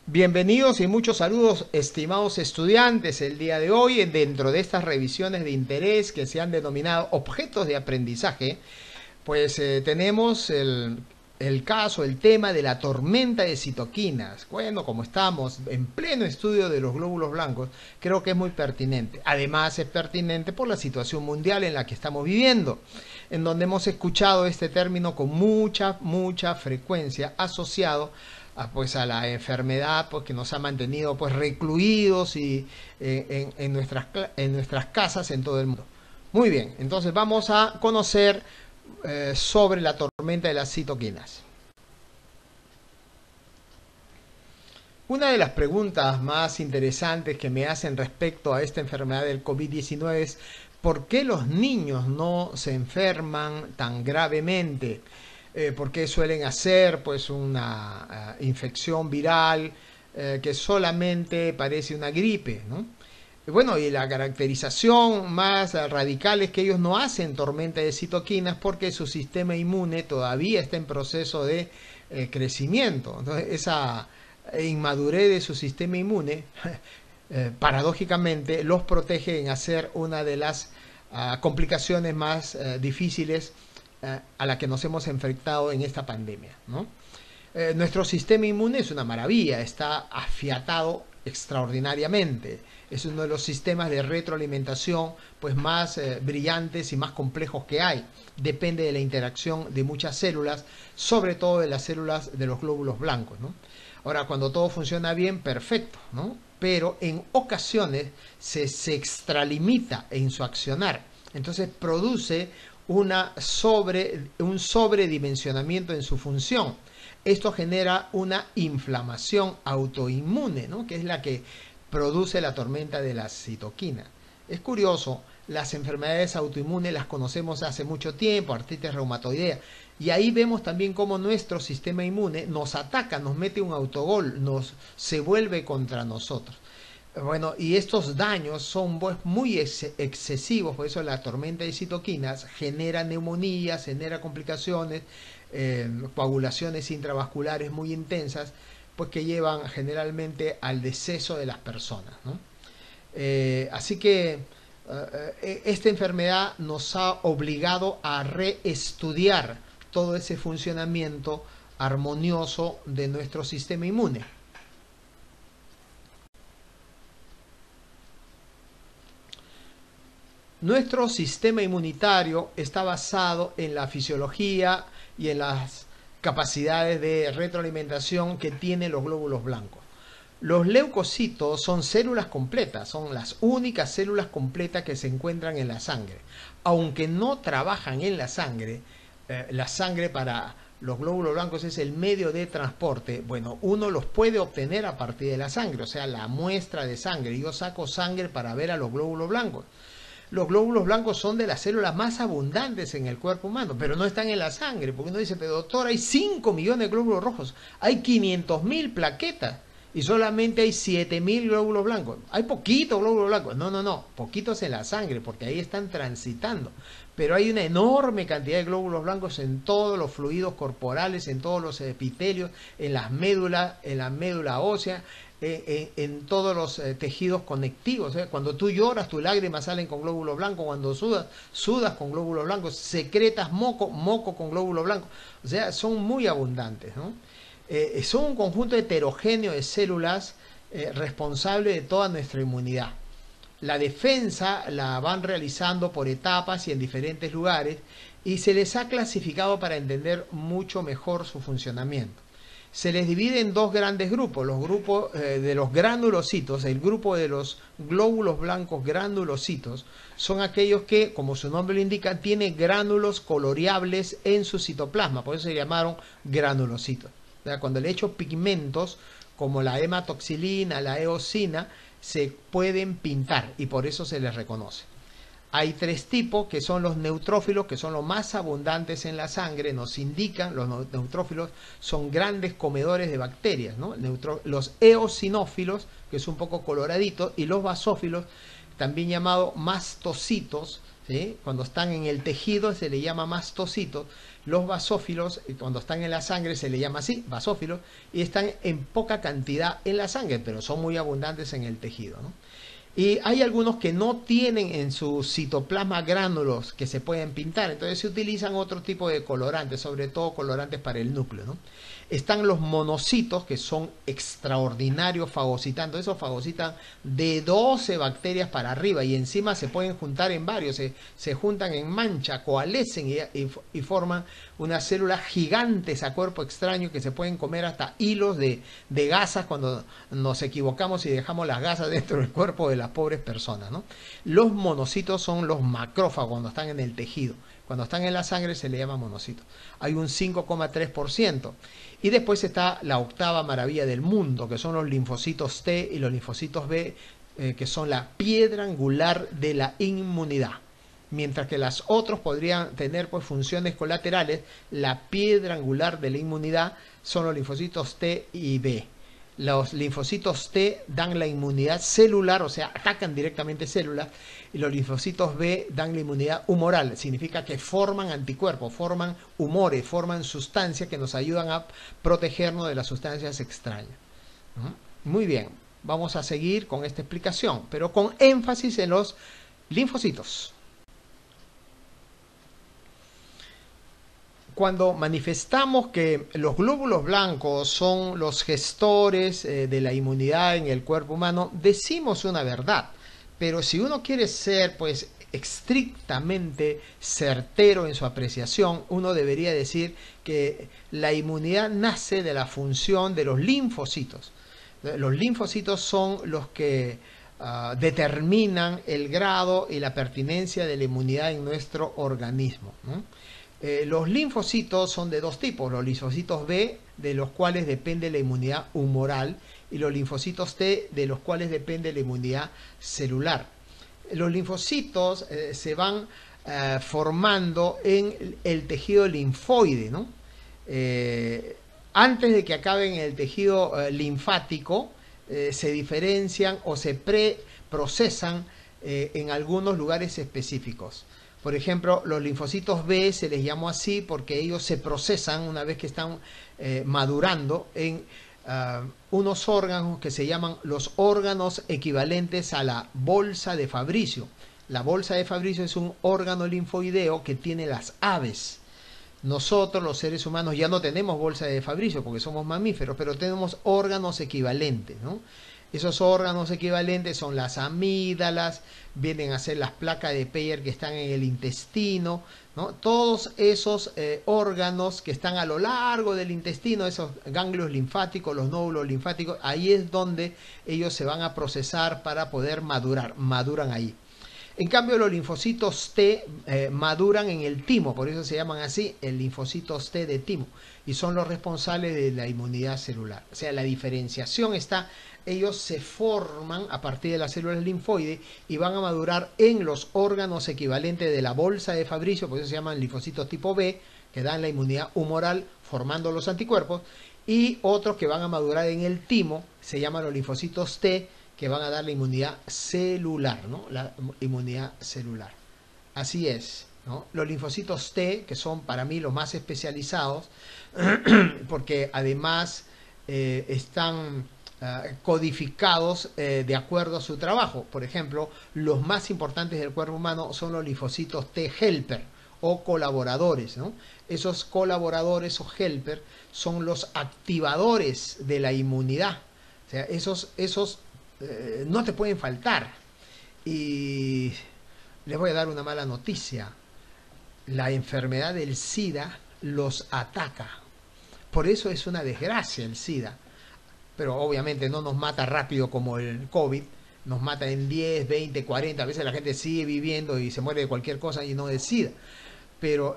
Bienvenidos y muchos saludos, estimados estudiantes. El día de hoy, dentro de estas revisiones de interés que se han denominado objetos de aprendizaje, pues tenemos el tema de la tormenta de citoquinas. Bueno, como estamos en pleno estudio de los glóbulos blancos, creo que es muy pertinente. Además, es pertinente por la situación mundial en la que estamos viviendo, en donde hemos escuchado este término con mucha frecuencia asociado a la enfermedad, pues, que nos ha mantenido pues recluidos y en nuestras casas en todo el mundo. Muy bien, entonces vamos a conocer sobre la tormenta de las citoquinas. Una de las preguntas más interesantes que me hacen respecto a esta enfermedad del COVID-19 es ¿por qué los niños no se enferman tan gravemente? ¿Por qué suelen hacer pues una infección viral que solamente parece una gripe, ¿no? Bueno, y la caracterización más radical es que ellos no hacen tormenta de citoquinas porque su sistema inmune todavía está en proceso de crecimiento. Entonces, esa inmadurez de su sistema inmune, paradójicamente, los protege en hacer una de las complicaciones más difíciles a la que nos hemos enfrentado en esta pandemia, ¿no? Nuestro sistema inmune es una maravilla, está afiatado extraordinariamente. Es uno de los sistemas de retroalimentación pues más brillantes y más complejos que hay. Depende de la interacción de muchas células, sobre todo de las células de los glóbulos blancos, ¿no? Ahora, cuando todo funciona bien, perfecto, ¿no? Pero en ocasiones se extralimita en su accionar. Entonces produce un sobredimensionamiento en su función. Esto genera una inflamación autoinmune, ¿no? Que es la que produce la tormenta de la citoquina. Es curioso, las enfermedades autoinmunes las conocemos hace mucho tiempo, artritis reumatoidea, y ahí vemos también cómo nuestro sistema inmune nos ataca, nos mete un autogol, se vuelve contra nosotros. Bueno, y estos daños son pues, muy excesivos, por eso la tormenta de citoquinas genera neumonías, genera complicaciones, coagulaciones intravasculares muy intensas, pues que llevan generalmente al deceso de las personas, ¿no? Así que esta enfermedad nos ha obligado a reestudiar todo ese funcionamiento armonioso de nuestro sistema inmune. Nuestro sistema inmunitario está basado en la fisiología y en las capacidades de retroalimentación que tienen los glóbulos blancos. Los leucocitos son células completas, son las únicas células completas que se encuentran en la sangre. Aunque no trabajan en la sangre para los glóbulos blancos es el medio de transporte. Bueno, uno los puede obtener a partir de la sangre, o sea, la muestra de sangre. Yo saco sangre para ver a los glóbulos blancos. Los glóbulos blancos son de las células más abundantes en el cuerpo humano, pero no están en la sangre, porque uno dice, pero doctor, hay 5 millones de glóbulos rojos, hay 500.000 plaquetas y solamente hay 7.000 glóbulos blancos. Hay poquitos glóbulos blancos. No, poquitos en la sangre, porque ahí están transitando. Pero hay una enorme cantidad de glóbulos blancos en todos los fluidos corporales, en todos los epitelios, en las médulas, en la médula ósea, en todos los tejidos conectivos. Cuando tú lloras, tus lágrimas salen con glóbulos blancos. Cuando sudas con glóbulos blancos. Secretas moco con glóbulos blancos. O sea, son muy abundantes, ¿no? Son un conjunto heterogéneo de células responsable de toda nuestra inmunidad. La defensa la van realizando por etapas y en diferentes lugares y se les ha clasificado para entender mucho mejor su funcionamiento. Se les divide en dos grandes grupos, los grupos de los granulocitos, el grupo de los glóbulos blancos granulocitos, son aquellos que, como su nombre lo indica, tienen gránulos coloreables en su citoplasma, por eso se llamaron granulocitos. O sea, cuando le echo pigmentos como la hematoxilina, la eosina, se pueden pintar y por eso se les reconoce. Hay tres tipos que son los neutrófilos, que son los más abundantes en la sangre, nos indican, los neutrófilos son grandes comedores de bacterias, ¿no? Los eosinófilos, que es un poco coloradito, y los basófilos, también llamados mastocitos, ¿sí? Cuando están en el tejido se le llama mastocitos. Los basófilos, cuando están en la sangre se le llama así, basófilos, y están en poca cantidad en la sangre, pero son muy abundantes en el tejido, ¿no? Y hay algunos que no tienen en su citoplasma gránulos que se pueden pintar, entonces se utilizan otro tipo de colorantes, sobre todo colorantes para el núcleo, ¿no? Están los monocitos, que son extraordinarios fagocitantes. Esos fagocitan de 12 bacterias para arriba y encima se pueden juntar en varios, se juntan en mancha, coalescen y forman unas células gigantes a cuerpo extraño que se pueden comer hasta hilos de gasas cuando nos equivocamos y dejamos las gasas dentro del cuerpo de las pobres personas, ¿no? Los monocitos son los macrófagos cuando están en el tejido. Cuando están en la sangre se le llama monocitos. Hay un 5,3%. Y después está la octava maravilla del mundo, que son los linfocitos T y los linfocitos B, que son la piedra angular de la inmunidad. Mientras que las otros podrían tener pues funciones colaterales, la piedra angular de la inmunidad son los linfocitos T y B. Los linfocitos T dan la inmunidad celular, o sea, atacan directamente células, y los linfocitos B dan la inmunidad humoral, significa que forman anticuerpos, forman humores, forman sustancias que nos ayudan a protegernos de las sustancias extrañas. Muy bien, vamos a seguir con esta explicación, pero con énfasis en los linfocitos. Cuando manifestamos que los glóbulos blancos son los gestores de la inmunidad en el cuerpo humano, decimos una verdad. Pero si uno quiere ser pues estrictamente certero en su apreciación, uno debería decir que la inmunidad nace de la función de los linfocitos. Los linfocitos son los que determinan el grado y la pertinencia de la inmunidad en nuestro organismo, ¿no? Los linfocitos son de dos tipos, los linfocitos B, de los cuales depende la inmunidad humoral, y los linfocitos T, de los cuales depende la inmunidad celular. Los linfocitos se van formando en el tejido linfoide, ¿no? Antes de que acaben en el tejido linfático, se diferencian o se preprocesan en algunos lugares específicos. Por ejemplo, los linfocitos B se les llamó así porque ellos se procesan una vez que están madurando en unos órganos que se llaman los órganos equivalentes a la bolsa de Fabricio. La bolsa de Fabricio es un órgano linfoideo que tiene las aves. Nosotros, los seres humanos, ya no tenemos bolsa de Fabricio porque somos mamíferos, pero tenemos órganos equivalentes, ¿no? Esos órganos equivalentes son las amígdalas, vienen a ser las placas de Peyer que están en el intestino, ¿no? Todos esos órganos que están a lo largo del intestino, esos ganglios linfáticos, los nódulos linfáticos, ahí es donde ellos se van a procesar para poder madurar, maduran ahí. En cambio, los linfocitos T maduran en el timo, por eso se llaman así, el linfocitos T de timo, y son los responsables de la inmunidad celular. O sea, la diferenciación está, ellos se forman a partir de las células linfoides y van a madurar en los órganos equivalentes de la bolsa de Fabricio, por eso se llaman linfocitos tipo B, que dan la inmunidad humoral formando los anticuerpos, y otros que van a madurar en el timo, se llaman los linfocitos T, que van a dar la inmunidad celular, ¿no? La inmunidad celular. Así es, ¿no? Los linfocitos T, que son para mí los más especializados, porque además están codificados de acuerdo a su trabajo. Por ejemplo, los más importantes del cuerpo humano son los linfocitos T helper o colaboradores, ¿no? Esos colaboradores o helper son los activadores de la inmunidad. O sea, esos no te pueden faltar. Y les voy a dar una mala noticia. La enfermedad del SIDA los ataca. Por eso es una desgracia el SIDA. Pero obviamente no nos mata rápido como el COVID. Nos mata en 10, 20, 40. A veces la gente sigue viviendo y se muere de cualquier cosa y no de SIDA. Pero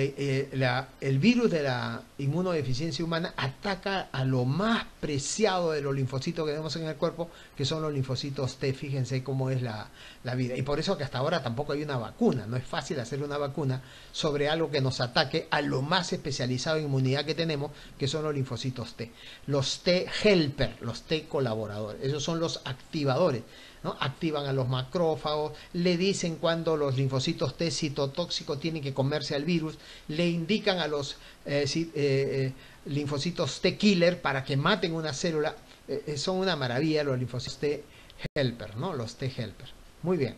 el virus de la inmunodeficiencia humana ataca a lo más preciado de los linfocitos que tenemos en el cuerpo, que son los linfocitos T. Fíjense cómo es la vida. Y por eso que hasta ahora tampoco hay una vacuna. No es fácil hacer una vacuna sobre algo que nos ataque a lo más especializado en inmunidad que tenemos, que son los linfocitos T. Los T helper, los T colaboradores. Esos son los activadores. ¿no? Activan a los macrófagos, le dicen cuando los linfocitos T citotóxicos tienen que comerse al virus, le indican a los linfocitos T killer para que maten una célula. Son una maravilla los linfocitos T helper, ¿no? Los T helper. Muy bien.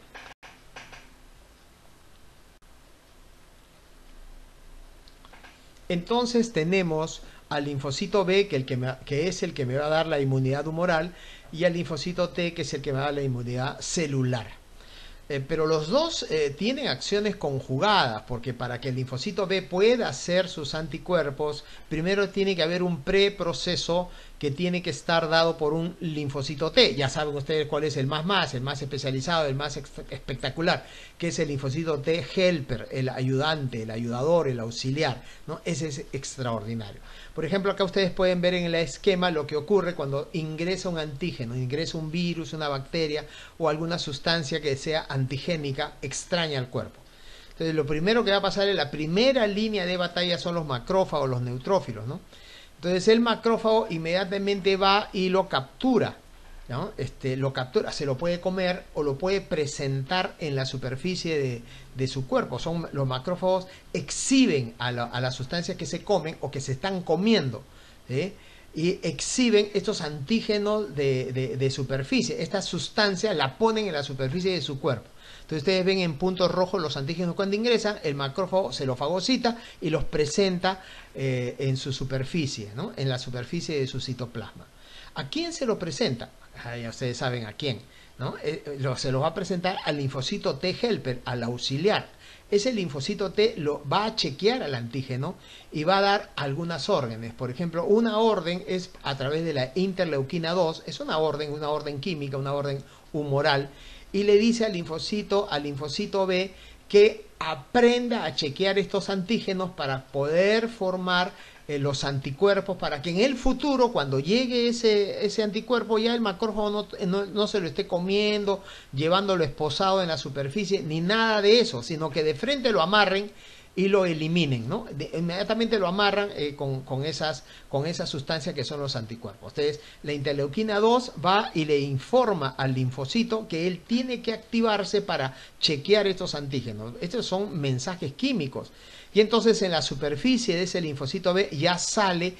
Entonces tenemos al linfocito B, que es el que me va a dar la inmunidad humoral, y al linfocito T, que es el que me va a dar la inmunidad celular. Pero los dos tienen acciones conjugadas, porque para que el linfocito B pueda hacer sus anticuerpos, primero tiene que haber un preproceso que tiene que estar dado por un linfocito T. Ya saben ustedes cuál es el más especializado, el más espectacular, que es el linfocito T helper, el ayudante, el ayudador, el auxiliar, ¿no? Ese es extraordinario. Por ejemplo, acá ustedes pueden ver en el esquema lo que ocurre cuando ingresa un antígeno, ingresa un virus, una bacteria o alguna sustancia que sea antigénica extraña al cuerpo. Entonces, lo primero que va a pasar en la primera línea de batalla son los macrófagos, los neutrófilos, ¿no? Entonces, el macrófago inmediatamente va y lo captura, ¿no? Lo captura, se lo puede comer o lo puede presentar en la superficie de su cuerpo. Los macrófagos exhiben a las sustancias que se comen o que se están comiendo, ¿sí? Y exhiben estos antígenos de superficie. Esta sustancia la ponen en la superficie de su cuerpo. Entonces ustedes ven en puntos rojos los antígenos cuando ingresan, el macrófago se los fagocita y los presenta en su superficie, ¿no? En la superficie de su citoplasma. ¿A quién se lo presenta? Ya ustedes saben a quién, ¿no? Se los va a presentar al linfocito T helper, al auxiliar. Ese linfocito T lo va a chequear al antígeno y va a dar algunas órdenes. Por ejemplo, una orden es a través de la interleuquina 2, es una orden química, una orden humoral, y le dice al linfocito B que aprenda a chequear estos antígenos para poder formar los anticuerpos, para que en el futuro, cuando llegue ese anticuerpo, ya el macrófago no se lo esté comiendo, llevándolo esposado en la superficie, ni nada de eso, sino que de frente lo amarren y lo eliminen, ¿no? Inmediatamente lo amarran con esas sustancias que son los anticuerpos. Entonces, la interleuquina 2 va y le informa al linfocito que él tiene que activarse para chequear estos antígenos. Estos son mensajes químicos. Y entonces en la superficie de ese linfocito B ya sale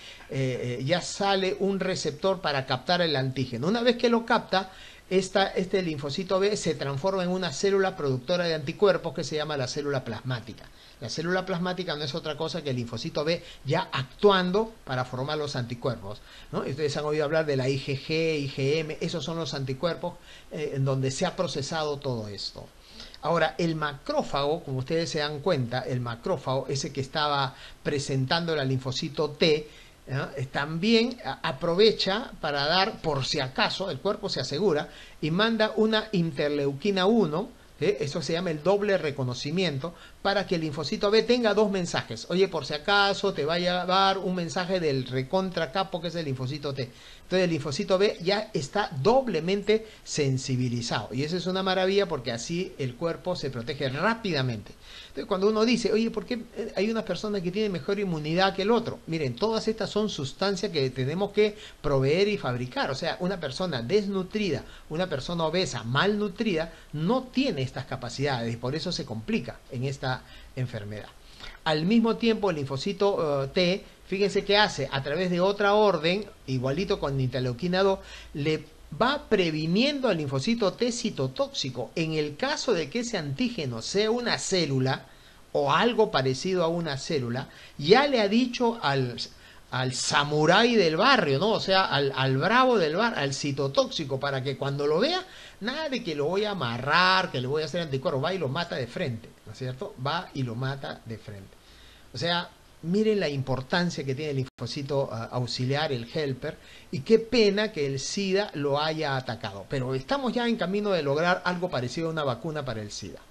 un receptor para captar el antígeno. Una vez que lo capta, este linfocito B se transforma en una célula productora de anticuerpos que se llama la célula plasmática. La célula plasmática no es otra cosa que el linfocito B ya actuando para formar los anticuerpos, ¿no? Ustedes han oído hablar de la IgG, IgM, esos son los anticuerpos en donde se ha procesado todo esto. Ahora, el macrófago, como ustedes se dan cuenta, el macrófago, ese que estaba presentando el linfocito T, ¿no? También aprovecha para dar, por si acaso, el cuerpo se asegura, y manda una interleuquina 1, ¿sí? Eso se llama el doble reconocimiento, para que el linfocito B tenga dos mensajes. Oye, por si acaso te va a llevar un mensaje del recontra capo, que es el linfocito T. Entonces el linfocito B ya está doblemente sensibilizado. Y eso es una maravilla porque así el cuerpo se protege rápidamente. Entonces cuando uno dice, oye, ¿por qué hay unas personas que tienen mejor inmunidad que el otro? Miren, todas estas son sustancias que tenemos que proveer y fabricar. O sea, una persona desnutrida, una persona obesa, malnutrida, no tiene estas capacidades y por eso se complica en esta enfermedad. Al mismo tiempo, el linfocito T, fíjense qué hace, a través de otra orden, igualito con interleuquina 2, le va previniendo al linfocito T citotóxico. En el caso de que ese antígeno sea una célula o algo parecido a una célula, ya le ha dicho al samurái del barrio, ¿no? O sea, al bravo del bar, al citotóxico, para que cuando lo vea, nada de que lo voy a amarrar, que le voy a hacer anticuerpo, va y lo mata de frente, ¿no es cierto? Va y lo mata de frente. O sea, miren la importancia que tiene el linfocito auxiliar, el helper, y qué pena que el SIDA lo haya atacado. Pero estamos ya en camino de lograr algo parecido a una vacuna para el SIDA.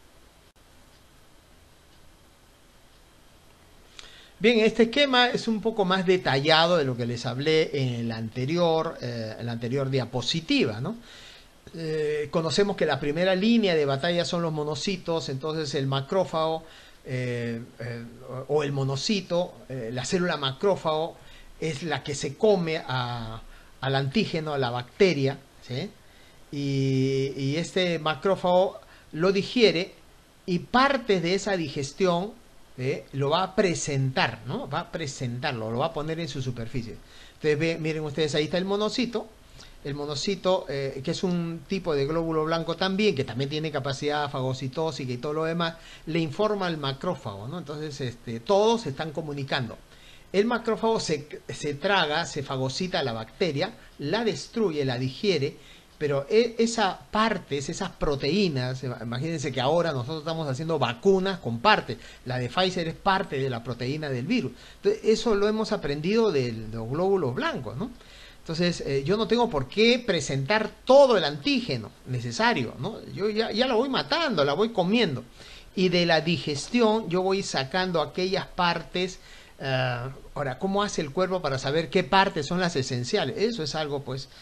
Bien, este esquema es un poco más detallado de lo que les hablé en la anterior diapositiva, ¿no? Conocemos que la primera línea de batalla son los monocitos, entonces el macrófago o el monocito, la célula macrófago es la que se come al antígeno, a la bacteria, ¿sí? y este macrófago lo digiere y parte de esa digestión lo va a presentar, ¿no? Va a presentarlo, lo va a poner en su superficie. Entonces, miren ustedes, ahí está el monocito, que es un tipo de glóbulo blanco también, que también tiene capacidad fagocitósica y todo lo demás, le informa al macrófago, ¿no? Entonces, todos se están comunicando. El macrófago se traga, se fagocita a la bacteria, la destruye, la digiere, pero esa partes, esas proteínas, imagínense que ahora nosotros estamos haciendo vacunas con partes, la de Pfizer es parte de la proteína del virus. Entonces, eso lo hemos aprendido de los glóbulos blancos, ¿no? Entonces, yo no tengo por qué presentar todo el antígeno necesario, ¿no? Yo ya la voy matando, la voy comiendo. Y de la digestión yo voy sacando aquellas partes. Ahora, ¿cómo hace el cuerpo para saber qué partes son las esenciales? Eso es algo, pues,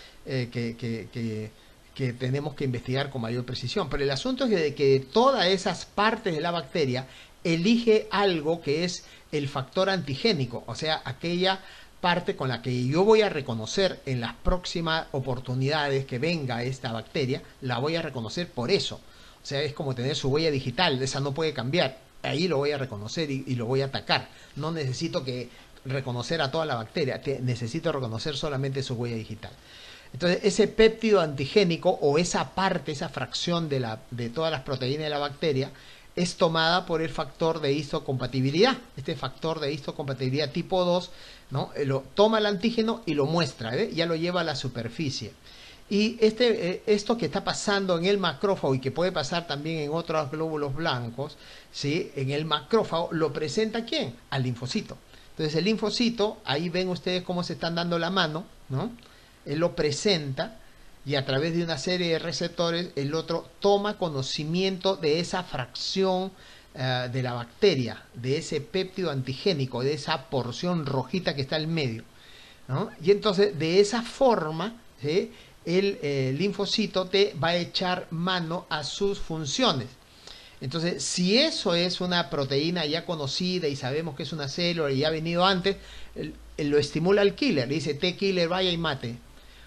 que tenemos que investigar con mayor precisión. Pero el asunto es de que todas esas partes de la bacteria elige algo que es el factor antigénico, o sea, aquella parte con la que yo voy a reconocer en las próximas oportunidades que venga esta bacteria, la voy a reconocer por eso. O sea, es como tener su huella digital, esa no puede cambiar. Ahí lo voy a reconocer y lo voy a atacar. No necesito que reconocer a toda la bacteria, necesito reconocer solamente su huella digital. Entonces, ese péptido antigénico o esa parte, esa fracción de todas las proteínas de la bacteria es tomada por el factor de histocompatibilidad. Este factor de histocompatibilidad tipo 2, ¿no? Lo toma el antígeno y lo muestra, ya lo lleva a la superficie. Y esto que está pasando en el macrófago y que puede pasar también en otros glóbulos blancos, ¿sí? En el macrófago lo presenta ¿quién? Al linfocito. Entonces el linfocito, ahí ven ustedes cómo se están dando la mano, ¿no? Él lo presenta y a través de una serie de receptores el otro toma conocimiento de esa fracción de la bacteria, de ese péptido antigénico, de esa porción rojita que está en medio, ¿no? Y entonces de esa forma, ¿sí? El linfocito te va a echar mano a sus funciones. Entonces, si eso es una proteína ya conocida y sabemos que es una célula y ya ha venido antes, lo estimula el killer, le dice T-killer vaya y mate.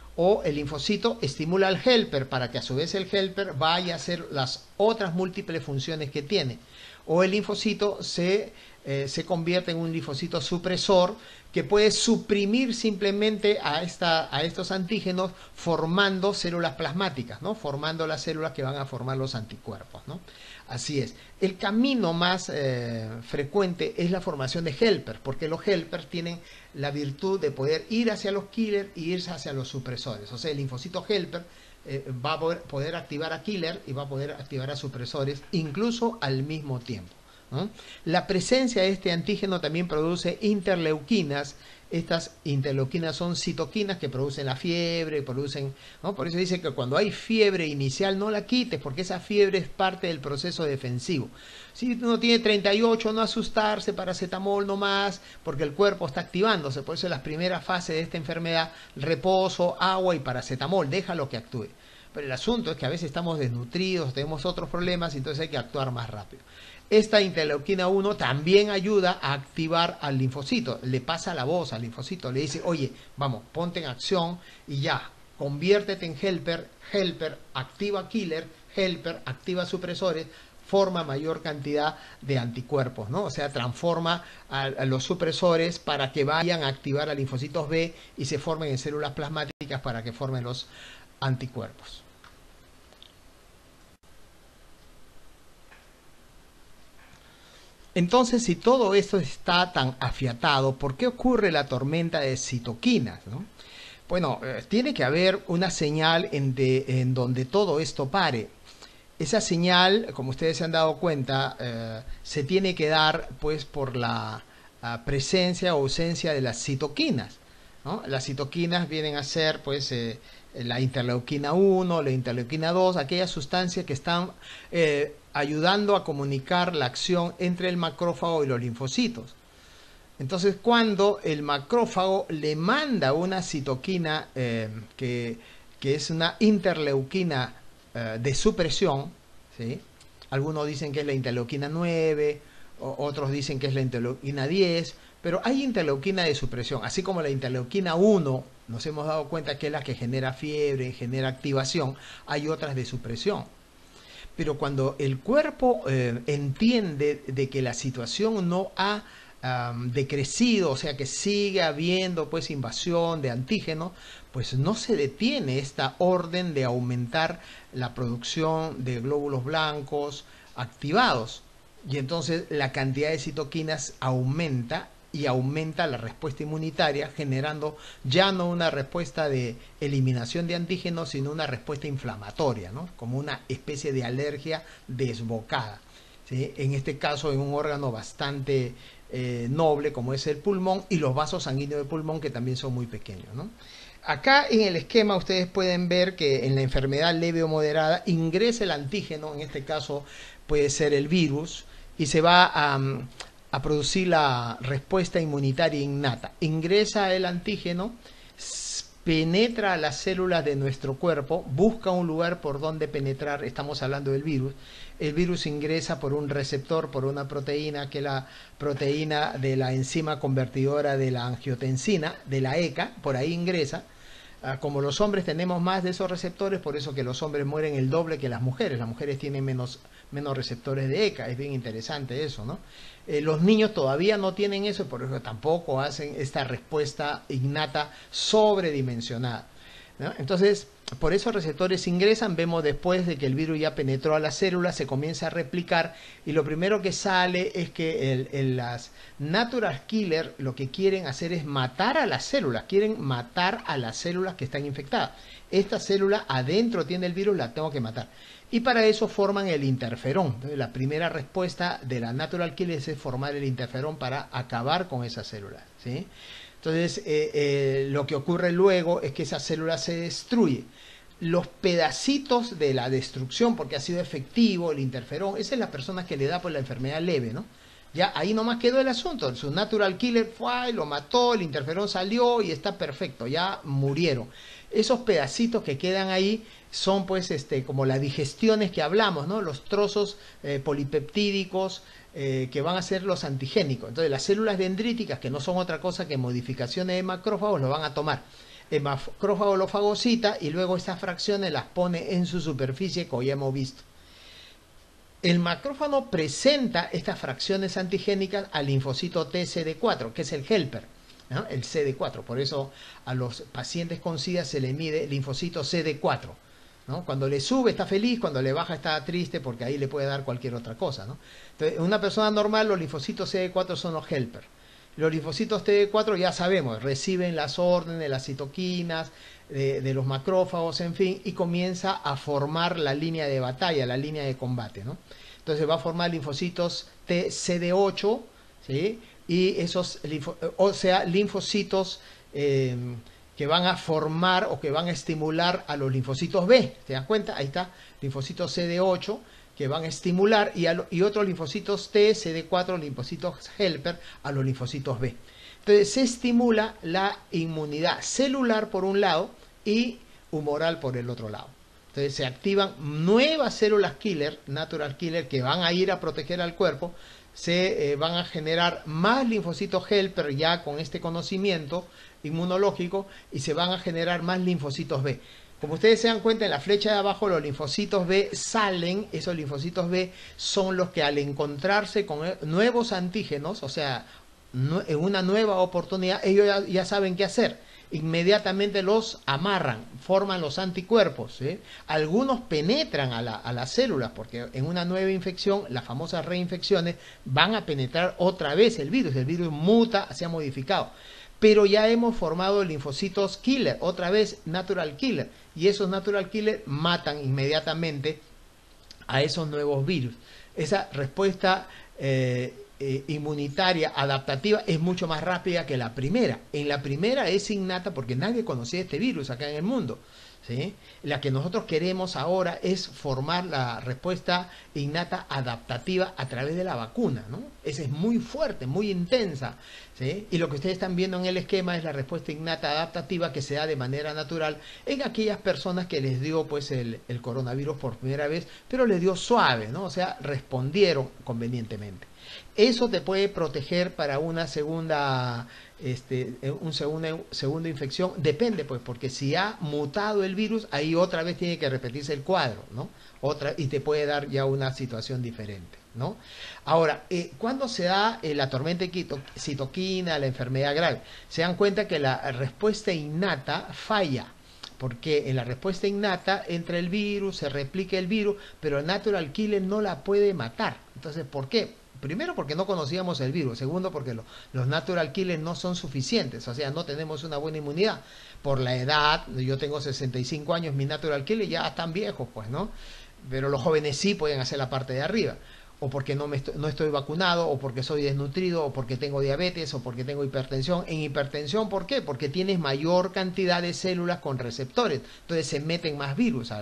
O el linfocito estimula al helper para que a su vez el helper vaya a hacer las otras múltiples funciones que tiene. O el linfocito se convierte en un linfocito supresor que puede suprimir simplemente a estos antígenos formando células plasmáticas, ¿no? Formando las células que van a formar los anticuerpos, ¿no? Así es. El camino más frecuente es la formación de helpers, porque los helpers tienen la virtud de poder ir hacia los killers y irse hacia los supresores. O sea, el linfocito helper va a poder activar a killer y va a poder activar a supresores incluso al mismo tiempo, ¿no? La presencia de este antígeno también produce interleuquinas. Estas interleuquinas son citoquinas que producen la fiebre, ¿no? Por eso dice que cuando hay fiebre inicial no la quites, porque esa fiebre es parte del proceso defensivo. Si uno tiene 38, no asustarse, paracetamol no más, porque el cuerpo está activándose. Por eso en las primeras fases de esta enfermedad, reposo, agua y paracetamol, déjalo que actúe. Pero el asunto es que a veces estamos desnutridos, tenemos otros problemas, y entonces hay que actuar más rápido. Esta interleuquina 1 también ayuda a activar al linfocito. Le pasa la voz al linfocito, le dice, oye, vamos, ponte en acción y ya, conviértete en helper, helper activa killer, helper activa supresores, forma mayor cantidad de anticuerpos, ¿no? O sea, transforma a los supresores para que vayan a activar a linfocitos B y se formen en células plasmáticas para que formen los anticuerpos. Entonces, si todo esto está tan afiatado, ¿por qué ocurre la tormenta de citoquinas, ¿no? Bueno, tiene que haber una señal en donde todo esto pare. Esa señal, como ustedes se han dado cuenta, se tiene que dar pues por la presencia o ausencia de las citoquinas, ¿no? Las citoquinas vienen a ser pues la interleuquina 1, la interleuquina 2, aquellas sustancias que están ayudando a comunicar la acción entre el macrófago y los linfocitos. Entonces, cuando el macrófago le manda una citoquina que es una interleuquina de supresión, ¿sí? Algunos dicen que es la interleuquina 9, otros dicen que es la interleuquina 10, pero hay interleuquina de supresión, así como la interleuquina 1 nos hemos dado cuenta que es la que genera fiebre, genera activación, hay otras de supresión. Pero cuando el cuerpo entiende de que la situación no ha decrecido, o sea que sigue habiendo pues invasión de antígenos, pues no se detiene esta orden de aumentar la producción de glóbulos blancos activados. Y entonces la cantidad de citoquinas aumenta y aumenta la respuesta inmunitaria, generando ya no una respuesta de eliminación de antígenos, sino una respuesta inflamatoria, ¿no? Como una especie de alergia desbocada, ¿sí? En este caso en un órgano bastante noble como es el pulmón y los vasos sanguíneos del pulmón, que también son muy pequeños, ¿no? Acá en el esquema ustedes pueden ver que en la enfermedad leve o moderada ingresa el antígeno, en este caso puede ser el virus, y se va a producir la respuesta inmunitaria innata. Ingresa el antígeno, penetra a las células de nuestro cuerpo, busca un lugar por donde penetrar, estamos hablando del virus. El virus ingresa por un receptor, por una proteína, que es la proteína de la enzima convertidora de la angiotensina, de la ECA, por ahí ingresa. Como los hombres tenemos más de esos receptores, por eso que los hombres mueren el doble que las mujeres tienen menos receptores de ECA, es bien interesante eso, ¿no? Los niños todavía no tienen eso, por eso tampoco hacen esta respuesta innata sobredimensionada, ¿no? Entonces, por esos receptores ingresan, vemos después de que el virus ya penetró a la célula, se comienza a replicar y lo primero que sale es que las natural killer lo que quieren hacer es matar a las células, quieren matar a las células que están infectadas. Esta célula adentro tiene el virus, la tengo que matar. Y para eso forman el interferón. Entonces, la primera respuesta de la natural killer es formar el interferón para acabar con esa célula, ¿sí? Entonces, lo que ocurre luego es que esa célula se destruye. Los pedacitos de la destrucción, porque ha sido efectivo el interferón, esa es la persona que le da por la enfermedad leve, ¿no? Ya ahí nomás quedó el asunto. Su natural killer fue, lo mató, el interferón salió y está perfecto, ya murieron. Esos pedacitos que quedan ahí son pues como las digestiones que hablamos, ¿no? Los trozos polipeptídicos que van a ser los antigénicos. Entonces las células dendríticas, que no son otra cosa que modificaciones de macrófagos, lo van a tomar. El macrófago lo fagocita y luego estas fracciones las pone en su superficie, como ya hemos visto. El macrófago presenta estas fracciones antigénicas al linfocito T-CD4, que es el helper, ¿no? El CD4. Por eso a los pacientes con SIDA se le mide linfocito CD4, ¿no? Cuando le sube está feliz, cuando le baja está triste, porque ahí le puede dar cualquier otra cosa, ¿no? Entonces, en una persona normal los linfocitos CD4 son los helper. Los linfocitos T4 ya sabemos, reciben las órdenes, las citoquinas de los macrófagos, en fin, y comienza a formar la línea de batalla, la línea de combate, ¿no? Entonces va a formar linfocitos TCD8, ¿sí? Y esos linfocitos que van a formar o que van a estimular a los linfocitos B. ¿Te das cuenta? Ahí está, linfocitos CD8 que van a estimular y otros linfocitos T, CD4, linfocitos helper a los linfocitos B. Entonces se estimula la inmunidad celular por un lado y humoral por el otro lado. Entonces se activan nuevas células killer, natural killer, que van a ir a proteger al cuerpo. Se van a generar más linfocitos helper ya con este conocimiento inmunológico y se van a generar más linfocitos B. Como ustedes se dan cuenta, en la flecha de abajo los linfocitos B salen. Esos linfocitos B son los que al encontrarse con nuevos antígenos, o sea, en una nueva oportunidad, ellos ya saben qué hacer. Inmediatamente los amarran, forman los anticuerpos, ¿sí? Algunos penetran a las células, porque en una nueva infección, las famosas reinfecciones, van a penetrar otra vez el virus muta, se ha modificado. Pero ya hemos formado linfocitos killer, otra vez natural killer, y esos natural killer matan inmediatamente a esos nuevos virus. Esa respuesta inmunitaria adaptativa es mucho más rápida que la primera. En la primera es innata porque nadie conocía este virus acá en el mundo, ¿sí? La que nosotros queremos ahora es formar la respuesta innata adaptativa a través de la vacuna, ¿no? Esa es muy fuerte, muy intensa, ¿sí? Y lo que ustedes están viendo en el esquema es la respuesta innata adaptativa que se da de manera natural en aquellas personas que les dio pues el coronavirus por primera vez, pero les dio suave, ¿no? O sea, respondieron convenientemente. Eso te puede proteger para una segunda segunda infección, depende pues, porque si ha mutado el virus, ahí otra vez tiene que repetirse el cuadro, ¿no? Y te puede dar ya una situación diferente, ¿no? Ahora, ¿cuándo se da la tormenta de citoquina, la enfermedad grave? Se dan cuenta que la respuesta innata falla, porque en la respuesta innata entra el virus, se replica el virus, pero el natural killer no la puede matar. Entonces, ¿por qué? Primero porque no conocíamos el virus, segundo porque los natural killers no son suficientes, o sea, no tenemos una buena inmunidad. Por la edad, yo tengo 65 años, mis natural killers ya están viejos, pues, ¿no? Pero los jóvenes sí pueden hacer la parte de arriba. O porque no estoy vacunado, o porque soy desnutrido, o porque tengo diabetes, o porque tengo hipertensión. En hipertensión, ¿por qué? Porque tienes mayor cantidad de células con receptores. Entonces se meten más virus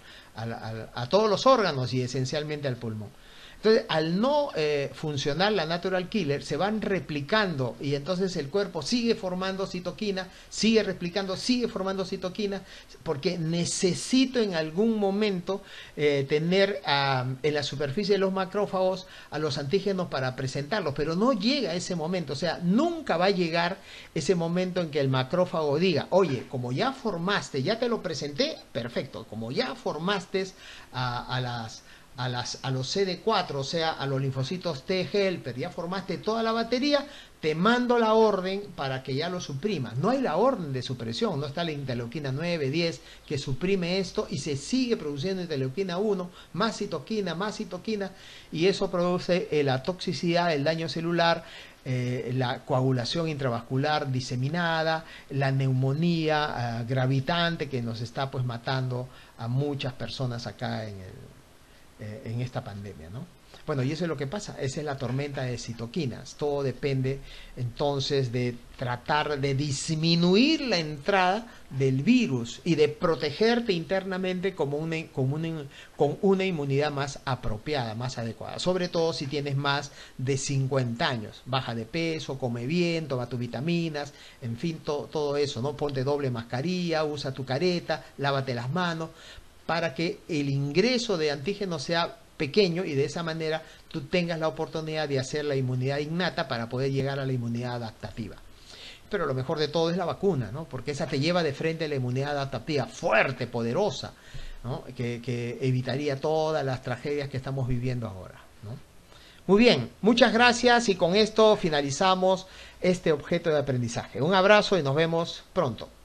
a todos los órganos y esencialmente al pulmón. Entonces, al no funcionar la natural killer, se van replicando y entonces el cuerpo sigue formando citoquina, sigue replicando, sigue formando citoquina, porque necesito en algún momento tener en la superficie de los macrófagos a los antígenos para presentarlos, pero no llega ese momento, o sea, nunca va a llegar ese momento en que el macrófago diga, oye, como ya formaste, ya te lo presenté, perfecto, como ya formaste a los CD4, o sea, a los linfocitos T helper, ya formaste toda la batería, te mando la orden para que ya lo suprimas. No hay la orden de supresión, no está la interleuquina 9, 10, que suprime esto y se sigue produciendo interleuquina 1, más citoquina, y eso produce la toxicidad, el daño celular, la coagulación intravascular diseminada, la neumonía gravitante que nos está pues matando a muchas personas acá en esta pandemia, ¿no? Bueno, y eso es lo que pasa, esa es la tormenta de citoquinas. Todo depende entonces de tratar de disminuir la entrada del virus y de protegerte internamente con una inmunidad más apropiada, más adecuada. Sobre todo si tienes más de 50 años. Baja de peso, come bien, toma tus vitaminas, en fin, todo eso, ¿no? Ponte doble mascarilla, usa tu careta, lávate las manos, para que el ingreso de antígenos sea pequeño y de esa manera tú tengas la oportunidad de hacer la inmunidad innata para poder llegar a la inmunidad adaptativa. Pero lo mejor de todo es la vacuna, ¿no? Porque esa te lleva de frente a la inmunidad adaptativa fuerte, poderosa, ¿no? Que evitaría todas las tragedias que estamos viviendo ahora, ¿no? Muy bien, muchas gracias y con esto finalizamos este objeto de aprendizaje. Un abrazo y nos vemos pronto.